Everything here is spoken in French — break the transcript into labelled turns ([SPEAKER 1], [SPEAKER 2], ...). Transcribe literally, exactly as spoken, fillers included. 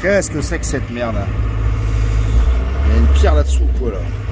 [SPEAKER 1] Qu'est-ce que c'est que cette merde? Il y a une pierre là-dessous, quoi, là.